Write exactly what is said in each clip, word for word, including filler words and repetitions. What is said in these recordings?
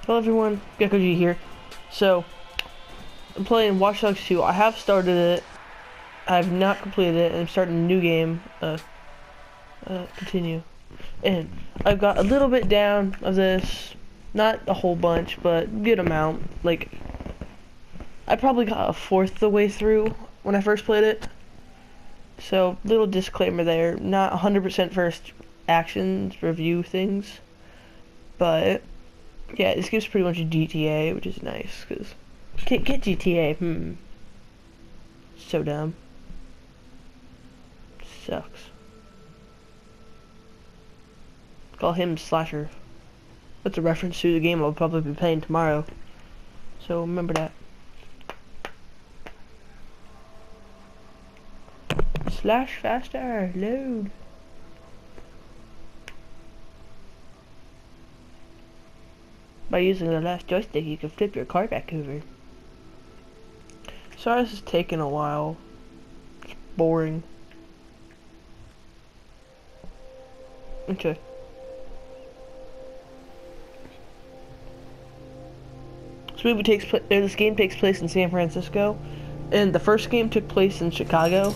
Hello everyone, Gecko G here. So, I'm playing Watch Dogs two. I have started it. I have not completed it, and I'm starting a new game. Uh, uh, continue. And I've got a little bit down of this. Not a whole bunch, but good amount. Like, I probably got a fourth the way through when I first played it. So, little disclaimer there. Not one hundred percent first actions, review things. But yeah, this gives pretty much a G T A, which is nice, because can't get G T A, hmm. So dumb. Sucks. Call him Slasher. That's a reference to the game I'll probably be playing tomorrow. So remember that. Slash faster, load. By using the left joystick, you can flip your car back over. Sorry this is taking a while. It's boring. Okay. This movie takes place. This game takes place in San Francisco, and the first game took place in Chicago.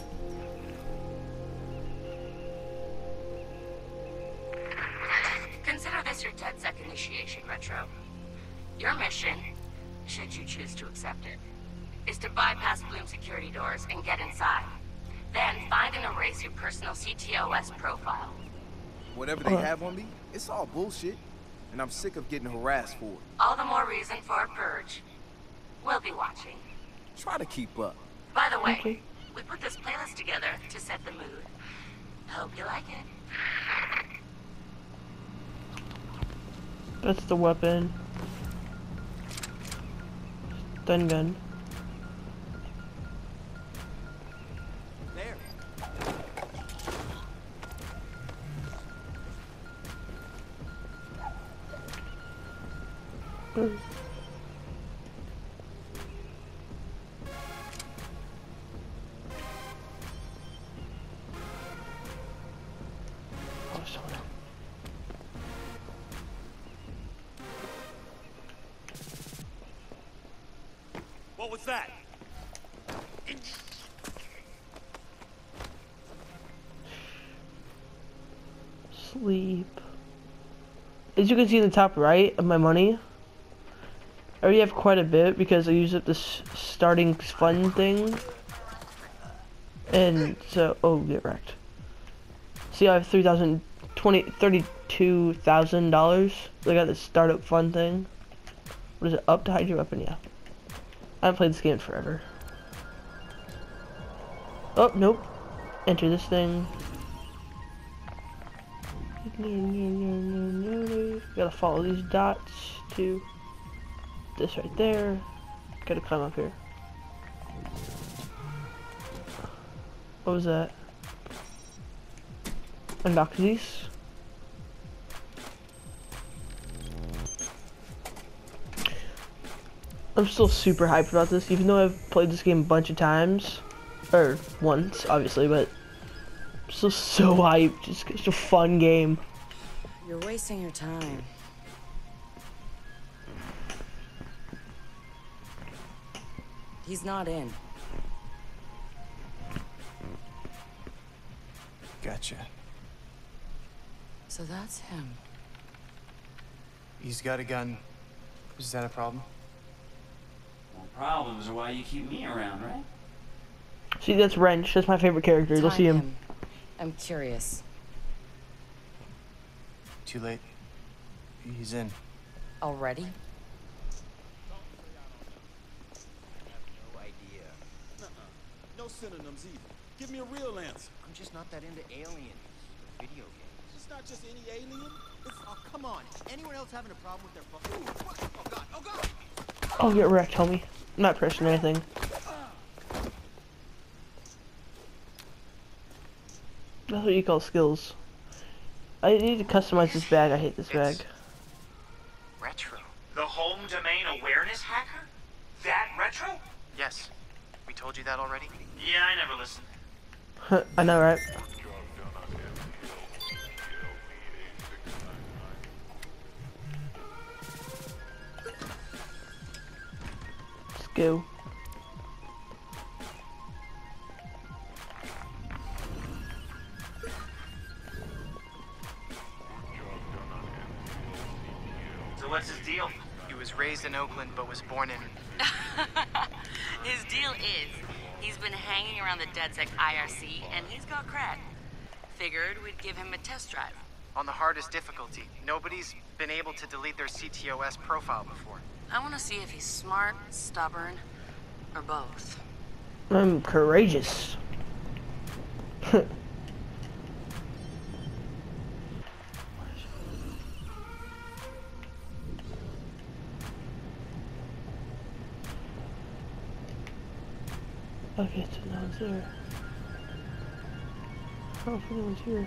Consider this your DedSec initiation, Retro. Your mission, should you choose to accept it, is to bypass Bloom security doors and get inside. Then find and erase your personal C T O S profile. Whatever they have on me, it's all bullshit, and I'm sick of getting harassed for it. All the more reason for a purge. We'll be watching. Try to keep up. By the way, Okay. we put this playlist together to set the mood. Hope you like it. That's the weapon. Stun gun. There. Mm. Oh, someone else. What was that? Sleep. As you can see in the top right of my money, I already have quite a bit because I used up this starting fun thing. And so, oh, get wrecked. See, I have three thousand, twenty, thirty-two thousand dollars. I got this startup fun thing. What is it? Up to hide your weapon? Yeah. I haven't played this game in forever. Oh, nope. Enter this thing. Gotta follow these dots to this right there. Gotta climb up here. What was that? Unlock these. I'm still super hyped about this, even though I've played this game a bunch of times. Or once, obviously, but I'm still so hyped. It's just a fun game. You're wasting your time. He's not in. Gotcha. So that's him. He's got a gun. Is that a problem? Well, problems are why you keep me around, right? See, that's Wrench. That's my favorite character. You'll Time see him. I'm curious. Too late. He's in. Already? No idea. No synonyms either. Give me a real answer. I'm just not that into aliens or video games. It's not just any alien. It's, oh, come on. Anyone else having a problem with their phone? Ooh, what? Oh, God. Oh, God. I'll get wrecked, homie. I'm not pressing anything. That's what you call skills. I need to customize this bag. I hate this bag. Retro. The home domain awareness hacker? That Retro? Yes. We told you that already? Yeah, I never listened. I know, right? go. So what's his deal? He was raised in Oakland, but was born in... His deal is, he's been hanging around the DedSec I R C, and he's got cred. Figured we'd give him a test drive. on the hardest difficulty. Nobody's been able to delete their C T O S profile before. I want to see if he's smart, stubborn, or both. I'm courageous. Okay, so now it's there. I don't know if anyone's here.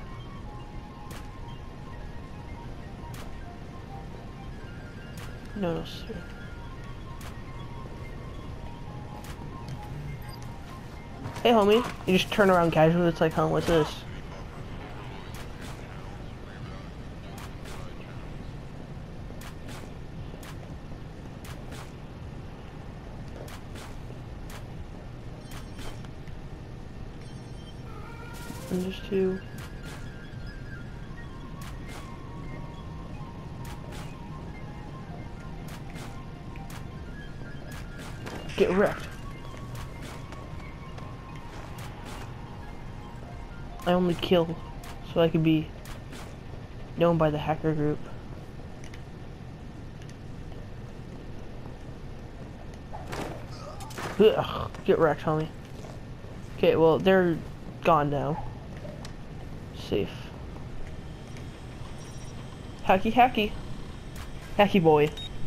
No, no, sir. Hey, homie. You just turn around casually. It's like, huh, what's this? And just two. Get wrecked. I only kill so I can be known by the hacker group. Ugh, get wrecked, homie. Okay, well, they're gone now. Safe. Hacky hacky. Hacky boy.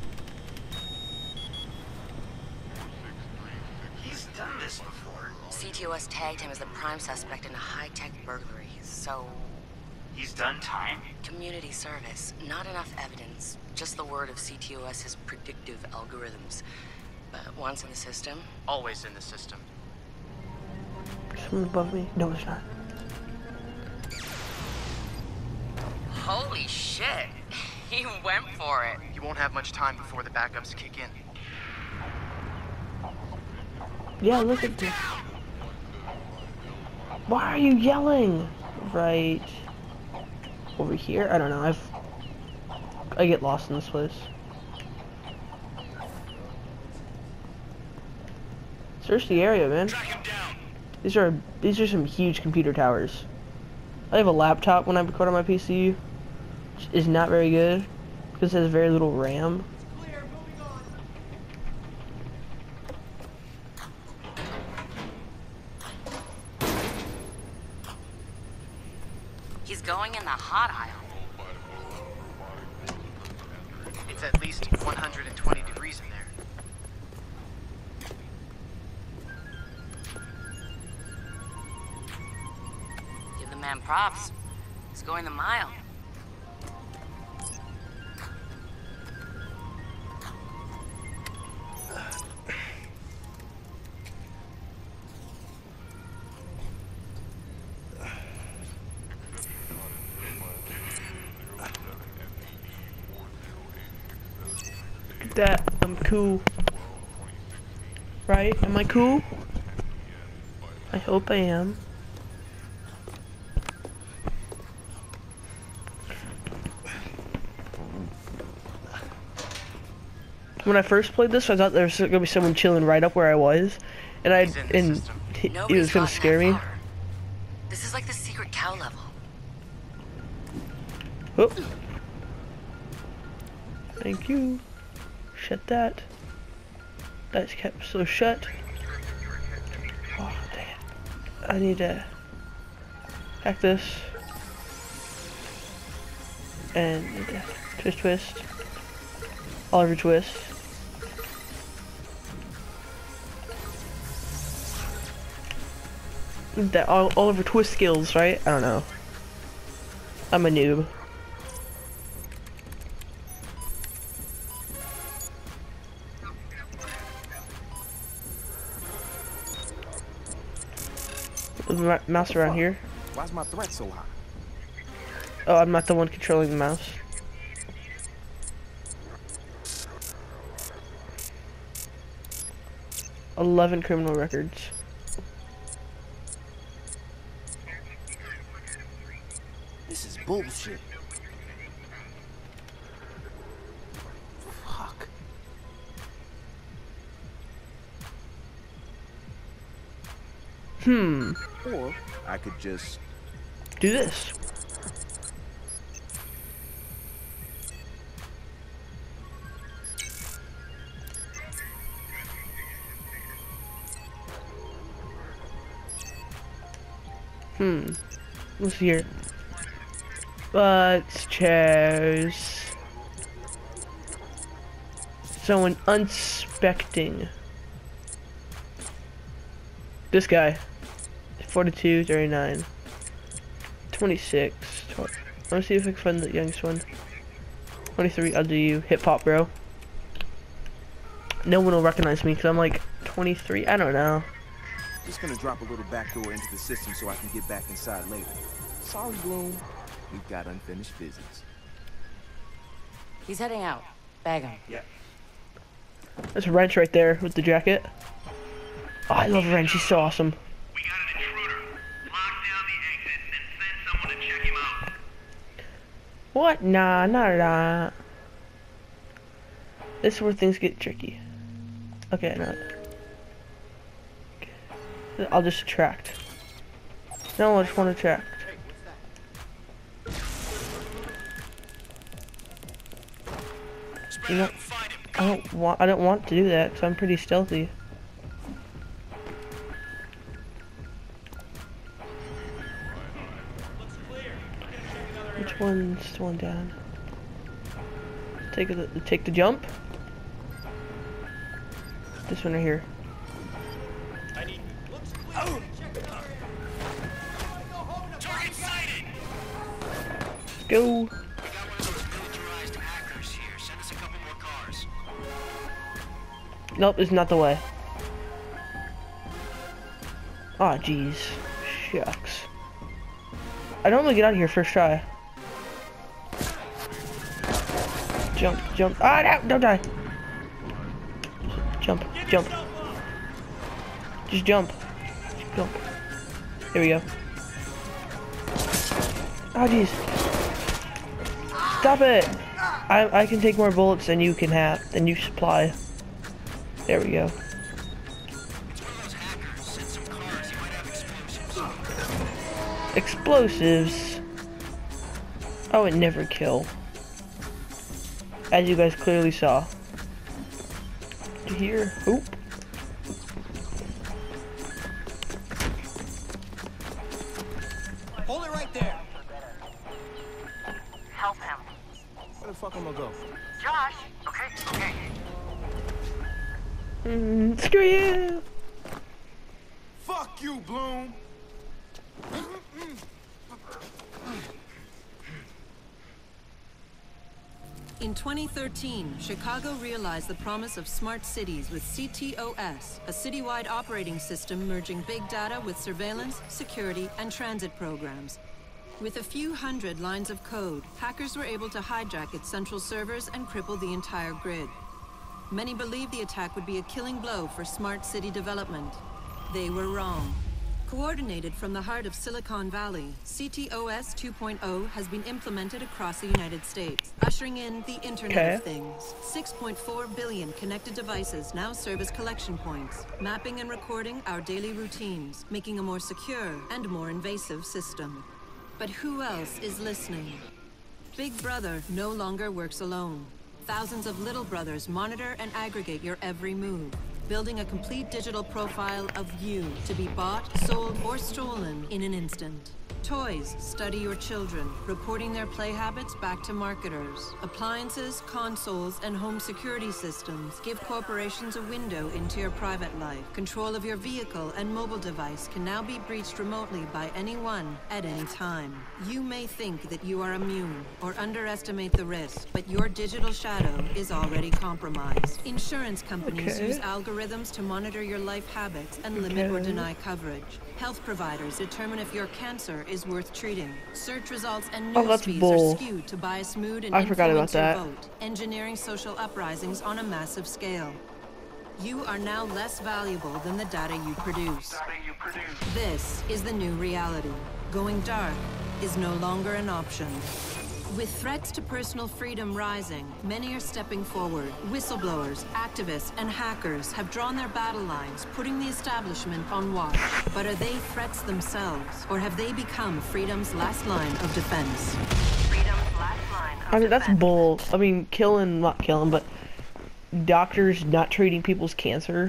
He's done this before. C T O S tagged him as the prime suspect in a high-tech burglary, so... He's done time? Community service. Not enough evidence. Just the word of C T O S's predictive algorithms. But once in the system... Always in the system. Someone above me? No, it's not. Holy shit! He went for it. You won't have much time before the backups kick in. Yeah, look at this. Why are you yelling? Right over here? I don't know. I've I get lost in this place. Search the area, man. These are these are some huge computer towers. I have a laptop when I record on my P C, which is not very good because it has very little RAM. He's going in the hot aisle. It's at least one hundred twenty degrees in there. Give the man props. He's going the mile. Look at that. I'm cool. Right? Am I cool? I hope I am. When I first played this, I thought there was gonna be someone chilling right up where I was, and I and he, he was gonna scare me. This is like the secret cow level. Oh. Thank you. Shut that. That's kept so shut. Oh, dang it. I need to hack this. And need to twist, twist. Oliver Twist. That all Oliver Twist skills, right? I don't know. I'm a noob. Move my mouse around here. Why's my threat so high? Oh, I'm not the one controlling the mouse. eleven criminal records. This is bullshit. Fuck. Hmm. Or I could just Do this. Hmm. What's here? Let's choose someone unsuspecting. This guy. forty-two, thirty-nine, twenty-six. twelve. Let me see if I can find the youngest one. twenty-three, I'll do you. Hip hop, bro. No one will recognize me because I'm like twenty-three. I don't know. just gonna drop a little backdoor into the system so I can get back inside later. Sorry, Bloom. We've got unfinished business. He's heading out. Bag him. Yeah. There's a wrench right there with the jacket. Oh, I love wrench. He's so awesome. We got an intruder. Lock down the exit and send someone to check him out. What? Nah, nah, nah. This is where things get tricky. Okay, no. Okay. I'll just attract. No, I just want to attract. You know, I don't want. I don't want to do that because I'm pretty stealthy. Which one's the one down? Take the take the jump. This one right here. Oh. Target sighted. Let's go. We got one of those militarized hackers here. Send us a couple more cars. Nope, it's not the way. Aw, oh, jeez. Shucks. I normally get out of here first try. Jump, jump. Ah, no, don't die. Jump, jump. Just jump. Just jump. Here we go. Oh, jeez. Stop it. I I can take more bullets than you can have, than you supply. There we go. It's one of those hackers. Send some cars. He might have explosives. Explosives. I would never kill. As you guys clearly saw. Here. Oop. Hold it right there. Help him. Where the fuck am I go? Josh! Okay, okay. Mm, screw you. Fuck you, Bloom. In twenty thirteen, Chicago realized the promise of smart cities with C T O S, a citywide operating system merging big data with surveillance, security, and transit programs. With a few hundred lines of code, hackers were able to hijack its central servers and cripple the entire grid. Many believed the attack would be a killing blow for smart city development. They were wrong. Coordinated from the heart of Silicon Valley, C T O S two point oh has been implemented across the United States, ushering in the Internet Okay. of Things. six point four billion connected devices now serve as collection points, mapping and recording our daily routines, making a more secure and more invasive system. But who else is listening? Big Brother no longer works alone. Thousands of little brothers monitor and aggregate your every move, building a complete digital profile of you to be bought, sold, or stolen in an instant. Toys study your children, reporting their play habits back to marketers. Appliances, consoles, and home security systems give corporations a window into your private life. Control of your vehicle and mobile device can now be breached remotely by anyone at any time. You may think that you are immune or underestimate the risk, but your digital shadow is already compromised. Insurance companies Okay. use algorithms to monitor your life habits and limit or Okay. deny coverage. Health providers determine if your cancer is worth treating. Search results and Oh, news that's feeds bull. are skewed to bias mood and I forgot about influence your that. vote, engineering social uprisings on a massive scale. You are now less valuable than the data you produce. Data you produce. This is the new reality. Going dark is no longer an option. With threats to personal freedom rising, many are stepping forward. Whistleblowers, activists, and hackers have drawn their battle lines, putting the establishment on watch. But are they threats themselves, or have they become freedom's last line of defense? Freedom's last line of I mean, that's defense. bull. I mean, killing, not killing, but doctors not treating people's cancer.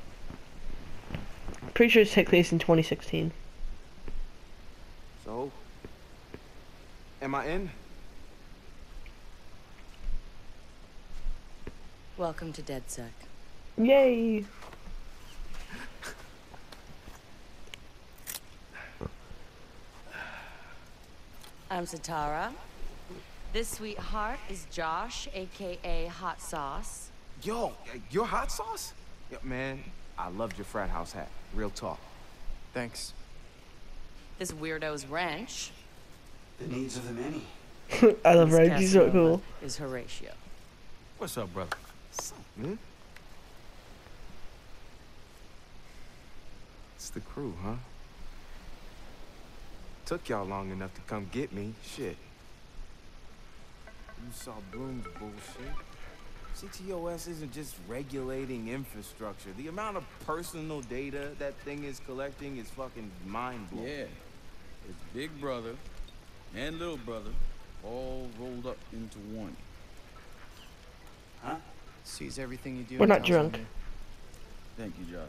Pretty sure it took place in twenty sixteen. So, am I in? Welcome to DedSec. Yay! I'm Satara. This sweetheart is Josh, aka Hot Sauce. Yo, your hot sauce? Yo, man, I loved your frat house hat. Real talk. Thanks. This weirdo's Wrench. The needs of the many. I love This Red. He's so Casanova cool. Is Horatio. What's up, brother? What's up, man? It's the crew, huh? Took y'all long enough to come get me. Shit. You saw Bloom's bullshit. C T O S isn't just regulating infrastructure. The amount of personal data that thing is collecting is fucking mind-blowing. Yeah. It's Big Brother and Little Brother all rolled up into one. Huh? Sees everything you do. We're and not tells them drunk. you. Thank you, Josh.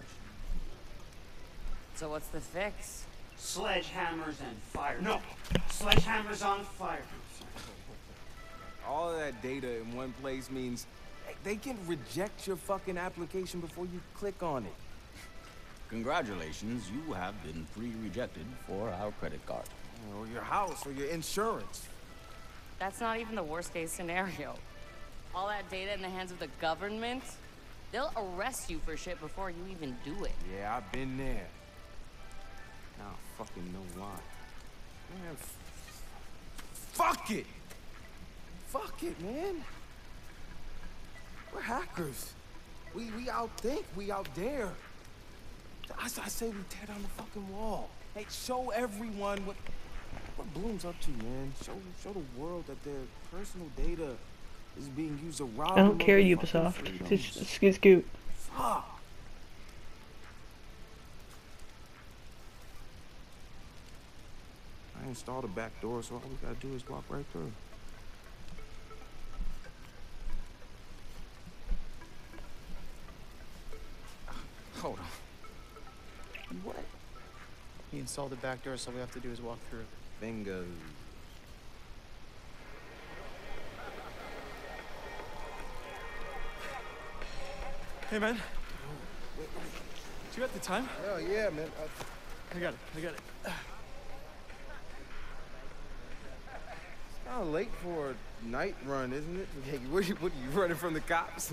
So what's the fix? Sledgehammers and fire. No! Sledgehammers on fire. All of that data in one place means they can reject your fucking application before you click on it. Congratulations, you have been pre-rejected for our credit card. Or your house, or your insurance. That's not even the worst case scenario. All that data in the hands of the government, they'll arrest you for shit before you even do it. Yeah, I've been there. Now I fucking know why. Man, f fuck it! Fuck it, man. We're hackers. We we outthink, we out dare. I, I say we tear down the fucking wall. Hey, show everyone what what Bloom's up to, man. Show show the world that their personal data is being used to rob I them don't of care, their Ubisoft. fucking Just freedoms. scoot scoot. Fuck. I installed a back door, so all we gotta do is walk right through. Hold on. What? He installed the back door, so all we have to do is walk through. Bingo. Hey, man. Do you have the time? Hell yeah, man. I got it. I got it. It's kind of late for a night run, isn't it? Hey, what are you, what are you running from the cops?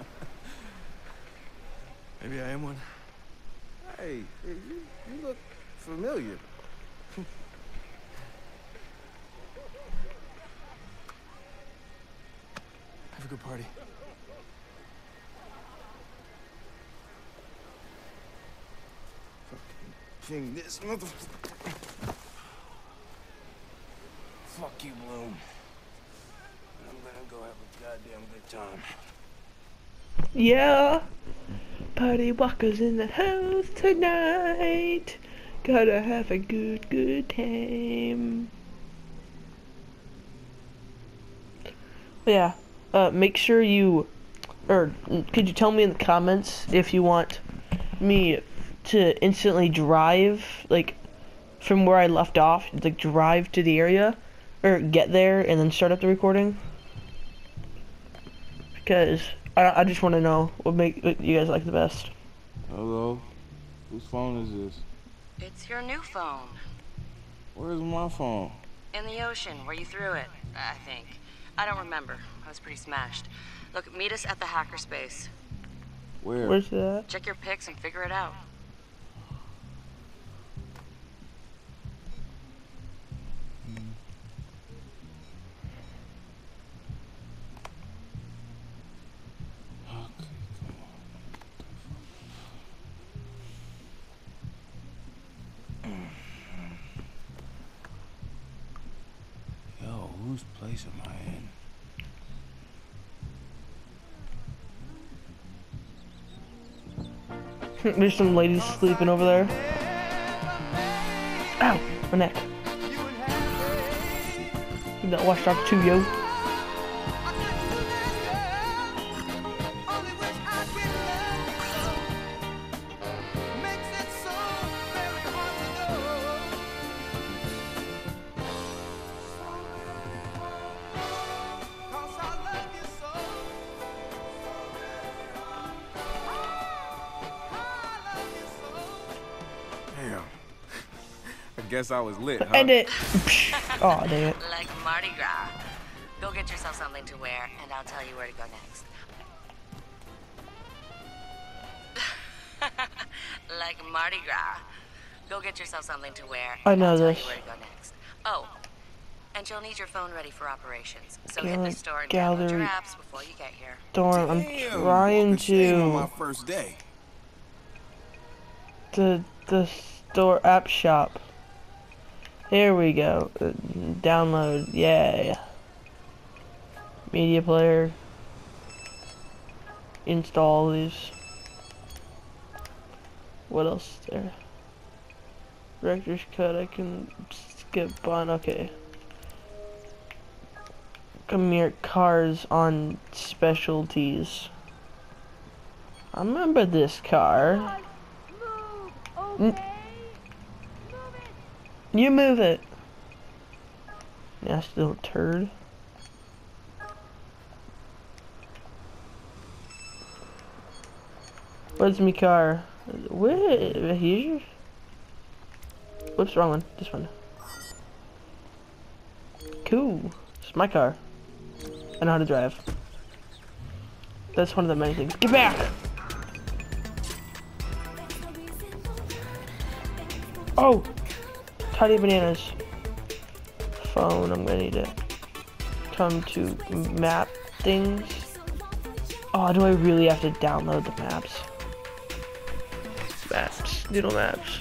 Maybe I am one. Hey, hey, you, you look familiar. Have a good party. King, this motherfucker. Fuck you, Bloom. I'm gonna go have a goddamn good time. Yeah. Party walkers in the house tonight. Gotta have a good, good time. Yeah. Uh, make sure you, or could you tell me in the comments if you want me to instantly drive, like, from where I left off, like, drive to the area, or get there and then start up the recording? Because I, I just want to know what make what you guys like the best. Hello? Whose phone is this? It's your new phone. Where's my phone? In the ocean, where you threw it, I think. I don't remember. I was pretty smashed. Look, meet us at the hackerspace. Where? Where's that? Check your pics and figure it out. place am I in? There's some ladies sleeping over there. Ow, my neck. Keep that Watch Dogs two, yo. Damn. I guess I was lit, huh? End it. Oh, dang it. Like Mardi Gras. Go get yourself something to wear, and I'll tell you where to go next. Like Mardi Gras. Go get yourself something to wear. I and know I'll tell this. you where to go next. Oh, and you'll need your phone ready for operations. So hit Gallery- the store and download your gallery- apps before you get here. Storm, I'm Damn, trying walking shame on to. my first day. The the store app shop. Here we go. Uh, download. Yay. Media player. Install these. What else is there? Director's cut. I can skip on. Okay. Come here. Cars on specialties. I remember this car. N you move it. Nasty little turd. Where's my car? Where? Here? Whoops, wrong one. This one. Cool. It's my car. I know how to drive. That's one of the many things. Get back! Oh! Tiny bananas. Phone, I'm gonna need to come to map things. Oh, do I really have to download the maps? Maps. Doodle maps.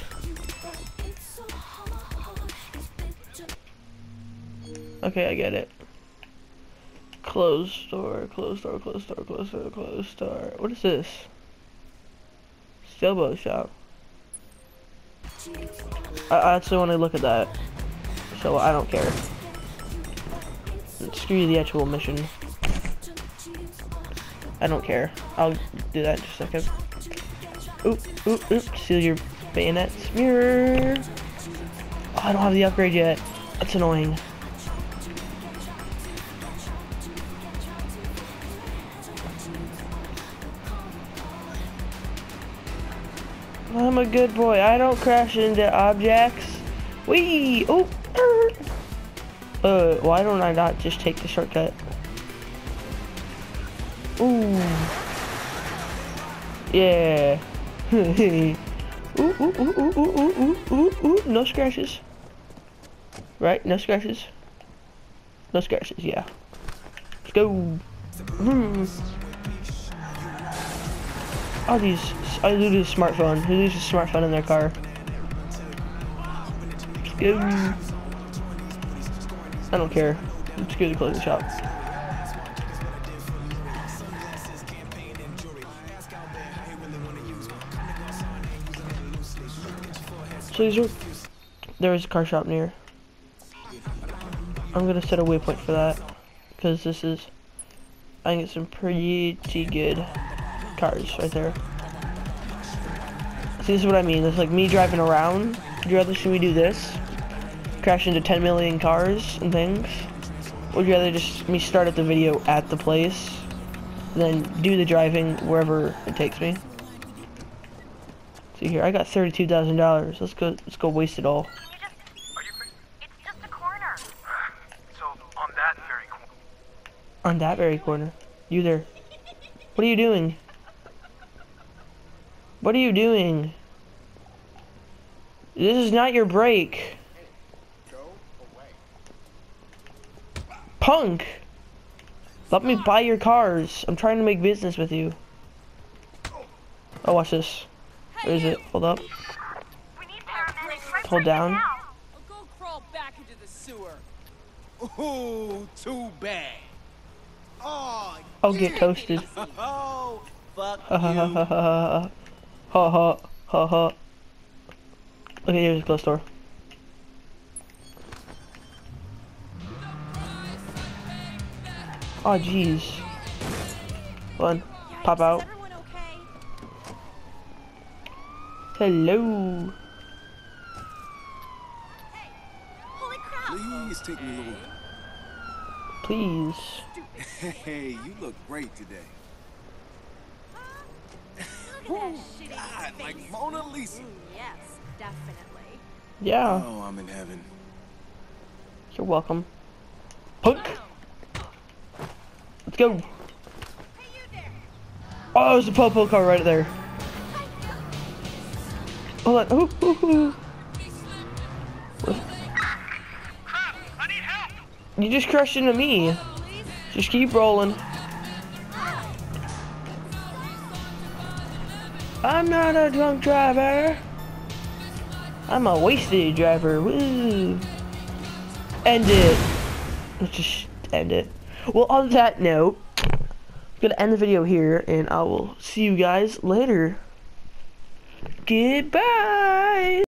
Okay, I get it. Close store, close store, close store, close store, close store. What is this? Sailboat shop. I, I actually want to look at that, so I don't care. Screw the actual mission. I don't care. I'll do that in just a second. Oop, oop, oop. Seal your bayonets. Mirror. Oh, I don't have the upgrade yet. That's annoying. I'm a good boy. I don't crash into objects. Wee! Oh! Er. Uh, why don't I not just take the shortcut? Ooh. Yeah. ooh, ooh, ooh, ooh, ooh, ooh, ooh, ooh, ooh. No scratches. Right? No scratches. No scratches, yeah. Let's go. Mm. Oh, these. I looted a smartphone. Who loses a smartphone in their car? Let's go. I don't care. Let's go to the clothing shop. So these are. There is a car shop near. I'm gonna set a waypoint for that, because this is. I can get some pretty good cars right there. See, this is what I mean. It's like me driving around. Would you rather see me do this? Crash into ten million cars and things? Or would you rather just me start at the video at the place, then do the driving wherever it takes me? See here, I got thirty-two thousand dollars. Let's go. Let's go waste it all. It's just a corner. So, on that very corner. On that very corner. You there? What are you doing? What are you doing? This is not your break. Go away. Punk! Let me buy your cars. I'm trying to make business with you. Oh, watch this. Where is it? Hold up. We need paramedics right, Hold right down. now. I'll go crawl back into the sewer. Ooh, too bad. Oh, I'll get toasted. Oh, fuck Ha ha ha you. ha ha ha ha ha ha. Okay, here's a closed door. Oh jeez. One, pop out. Hello. Please take me a little. Please. Hey, you look great today. Ooh, God, like Mona Lisa. yes, definitely. Yeah. Oh, I'm in heaven. You're welcome. Punk. Let's go. Oh, there's a Popo car right there. Hold on. Ooh, ooh, ooh. You just crashed into me. Just keep rolling. I'm not a drunk driver. I'm a wasted driver. Woo. End it. Let's just end it. Well, on that note, I'm gonna end the video here, and I will see you guys later. Goodbye.